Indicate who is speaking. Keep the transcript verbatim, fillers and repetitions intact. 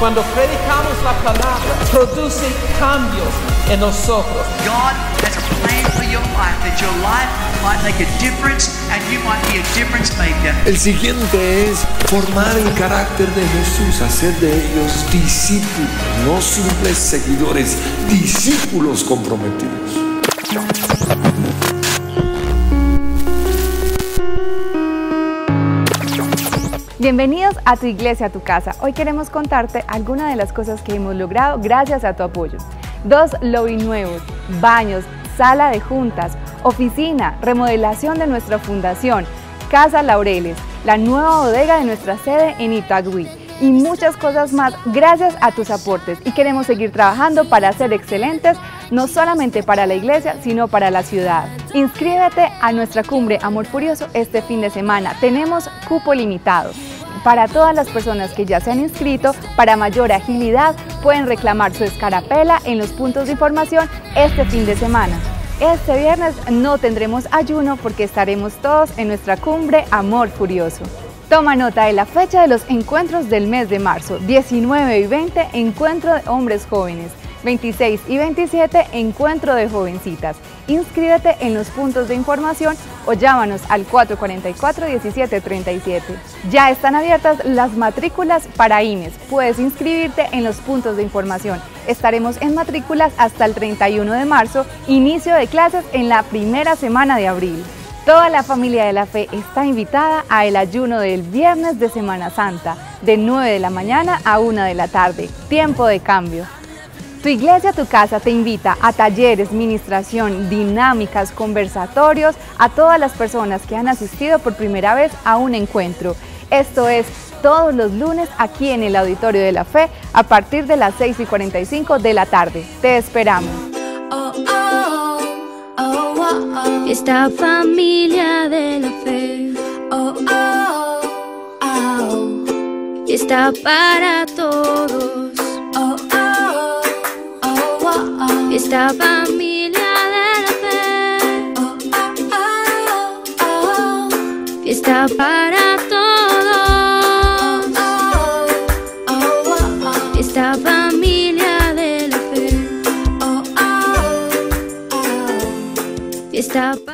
Speaker 1: Cuando predicamos la palabra, produce cambios en nosotros.
Speaker 2: God has a plan for your life, that your life might make a difference and you might be a difference maker.
Speaker 3: El siguiente es formar el carácter de Jesús, hacer de ellos discípulos, no simples seguidores, discípulos comprometidos.
Speaker 4: Bienvenidos a Tu Iglesia, Tu Casa. Hoy queremos contarte algunas de las cosas que hemos logrado gracias a tu apoyo. Dos lobby nuevos, baños, sala de juntas, oficina, remodelación de nuestra fundación, Casa Laureles, la nueva bodega de nuestra sede en Itagüí y muchas cosas más gracias a tus aportes. Y queremos seguir trabajando para ser excelentes, no solamente para la iglesia, sino para la ciudad. Inscríbete a nuestra cumbre Amor Furioso este fin de semana. Tenemos cupo limitado. Para todas las personas que ya se han inscrito, para mayor agilidad, pueden reclamar su escarapela en los puntos de información este fin de semana. Este viernes no tendremos ayuno porque estaremos todos en nuestra cumbre Amor Furioso. Toma nota de la fecha de los encuentros del mes de marzo, diecinueve y veinte, encuentro de hombres jóvenes, veintiséis y veintisiete, encuentro de jovencitas. Inscríbete en los puntos de información o llámanos al cuatro cuatro cuatro, diecisiete treinta y siete. Ya están abiertas las matrículas para I M E S. Puedes inscribirte en los puntos de información. Estaremos en matrículas hasta el treinta y uno de marzo, inicio de clases en la primera semana de abril. Toda la familia de la fe está invitada a el ayuno del viernes de Semana Santa, de nueve de la mañana a una de la tarde, tiempo de cambio. Tu Iglesia, Tu Casa te invita a talleres, ministración, dinámicas, conversatorios, a todas las personas que han asistido por primera vez a un encuentro. Esto es todos los lunes aquí en el Auditorio de la Fe a partir de las seis y cuarenta y cinco de la tarde. Te esperamos.
Speaker 5: Oh, oh, oh, oh, oh. Esta familia de la fe oh, oh, oh. Está para todos. Oh, oh, oh, oh, oh. Esta familia de la fe oh, oh, oh, oh. Está para todos. Oh, oh, oh, oh. Esta familia de la fe oh, oh, oh, oh. Está para